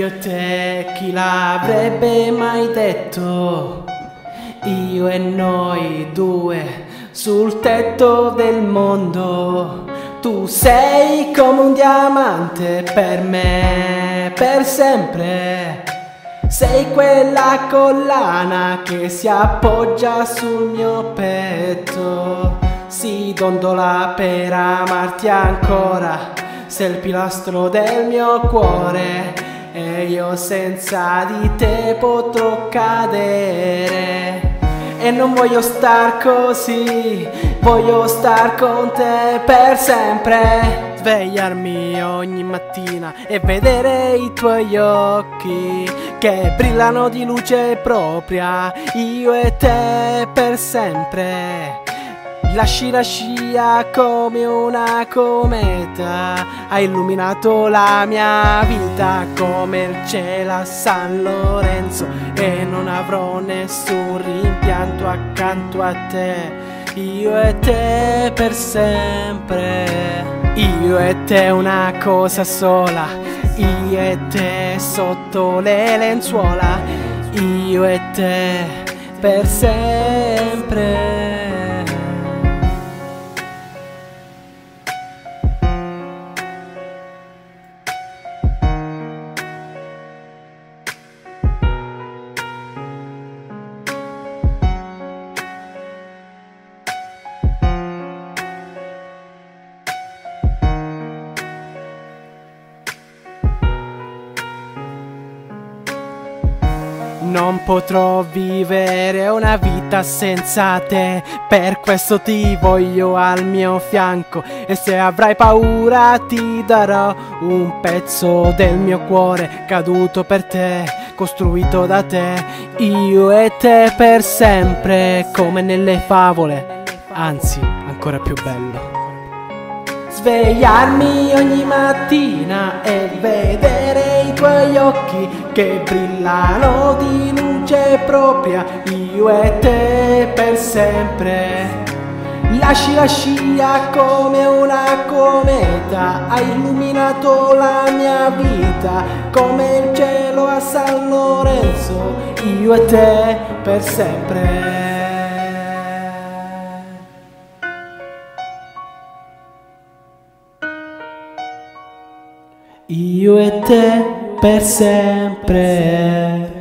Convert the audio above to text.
Io e te, chi l'avrebbe mai detto? Io e noi due sul tetto del mondo. Tu sei come un diamante per me, per sempre. Sei quella collana che si appoggia sul mio petto. Si dondola per amarti ancora, sei il pilastro del mio cuore. E io senza di te potrò cadere. E non voglio star così, voglio star con te per sempre. Svegliarmi ogni mattina e vedere i tuoi occhi che brillano di luce propria. Io e te per sempre. Lasci la scia come una cometa, hai illuminato la mia vita come il cielo a San Lorenzo. E non avrò nessun rimpianto accanto a te. Io e te per sempre. Io e te una cosa sola, io e te sotto le lenzuola. Io e te per sempre. Non potrò vivere una vita senza te, per questo ti voglio al mio fianco. E se avrai paura ti darò un pezzo del mio cuore caduto per te, costruito da te. Io e te per sempre, come nelle favole, anzi ancora più bello. Svegliarmi ogni mattina e vedere i tuoi occhi che brillano di luce propria. Io e te per sempre. Lasci la scia come una cometa, hai illuminato la mia vita come il cielo a San Lorenzo. Io e te per sempre. Io e te per sempre.